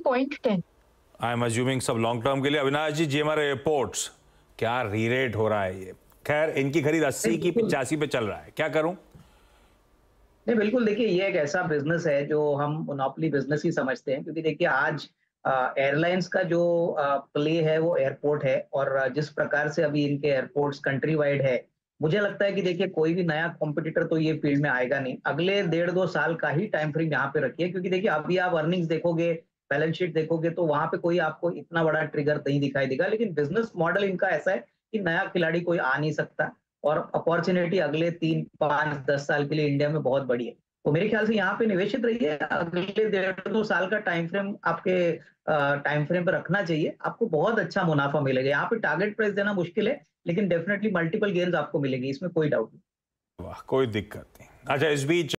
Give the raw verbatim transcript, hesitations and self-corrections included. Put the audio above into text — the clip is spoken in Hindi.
Point ten. I am assuming सब लॉन्ग टर्म के लिए। अविनाश जी, जीएमआर एयरपोर्ट्स क्या री रेट हो रहा है ये? खैर, इनकी खरीद अस्सी की पिचासी पे चल रहा है, क्या करूं? नहीं, बिल्कुल देखिए, ये एक ऐसा बिजनेस है जो हम मोनोपोली बिजनेस ही समझते हैं, क्योंकि देखिए आज एयरलाइंस का जो प्ले है वो एयरपोर्ट है, और अ, जिस प्रकार से अभी इनके एयरपोर्ट्स कंट्री वाइड है, मुझे लगता है कि देखिए कोई भी नया कॉम्पिटिटर तो ये फील्ड में आएगा नहीं। अगले डेढ़ दो साल का ही टाइम फ्रेम यहाँ पे रखिए, क्योंकि देखिए अभी आप अर्निंग्स देखोगे, बैलेंस शीट देखोगे, तो वहां पे कोई आपको इतना बड़ा ट्रिगर नहीं दिखाई देगा, लेकिन बिजनेस मॉडल इनका ऐसा है कि नया खिलाड़ी कोई आ नहीं सकता, और अपॉर्चुनिटी अगले तीन पाँच दस साल के लिए इंडिया में बहुत बड़ी है। तो मेरे ख्याल से यहाँ पे निवेशित रहिए, अगले डेढ़ दो साल का टाइम फ्रेम आपके टाइम फ्रेम पे रखना चाहिए, आपको बहुत अच्छा मुनाफा मिलेगा। यहाँ पे टारगेट प्राइस देना मुश्किल है, लेकिन डेफिनेटली मल्टीपल गेन्स आपको मिलेगी, इसमें कोई डाउट नहीं। वाह, कोई दिक्कत नहीं। अच्छा, इस बीच